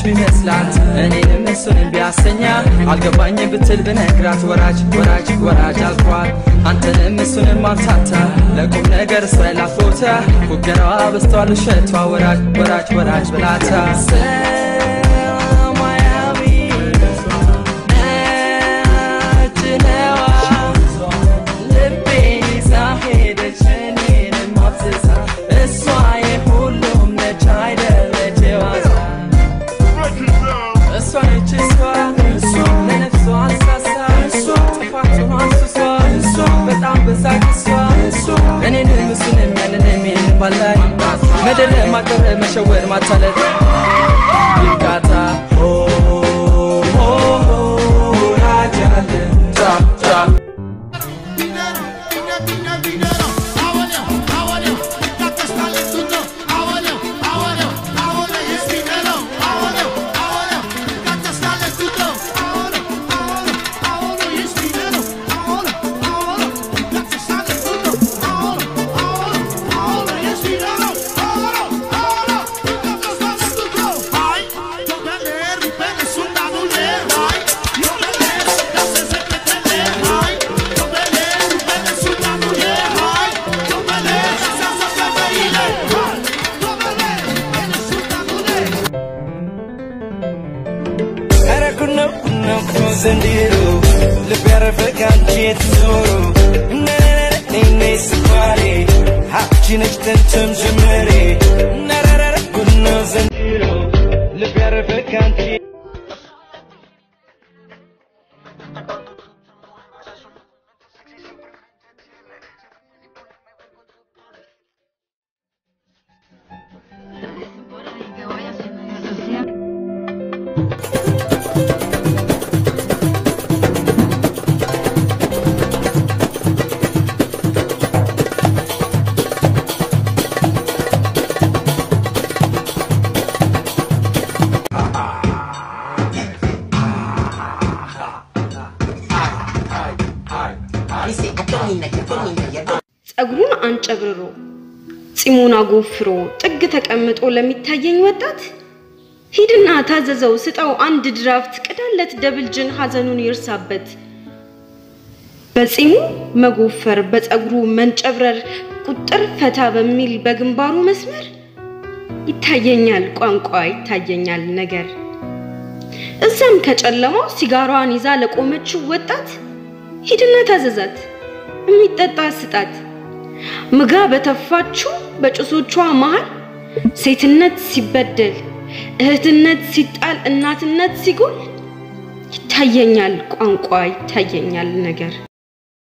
ይመስላል እኔንም እሱንም ቢያሰኛ አልገባኝ ብትል ብነግራት ወራጅ ወራጅ ወራጅ አልኳት አንተንም እሱንም ማምታታ ለቁም ነገር ስላፎታ ኩገራዋ በስቷል ሸቷ ወራጅ ወራጅ ወራጅ ብላታ مدل ما كره مشور ما تلت يكاتا راجل تا تا Zendiro, le perfe cantiet zoro. Ne safari, hapchinech tentum jemeri. Narara kunno zendiro, le perfe cantiet. ጸጉሩን አንጨብርሮ ጺሙን አጎፍሮ ጥግ ተቀምጦ ለሚታየኝ ወጣት ሂድና ታዘዘው ስጣው አንድ ድራፍት ቅዳለት ደብልጅን ሐዘኑን ይርሳበት በጺሙ መጎፈር በጸጉሩ መንጨብረር ቁጥር ፈታ በሚል በግንባሩ መስመር ይታየኛል ቋንቋ ይታየኛል ነገር እዛም ከጨለማው ሲጋራዋን ይዛ ለቆመችው ወጣት ሂድና ታዘዛት የሚጠጣ ስጣት ምጋ በተፋችሁ በጭሶቿ መሃል ሴትነት ሲበደል እህትነት ሲጣል እናትነት ሲጎል ይታየኛል ቋንቋ ይታየኛል ነገር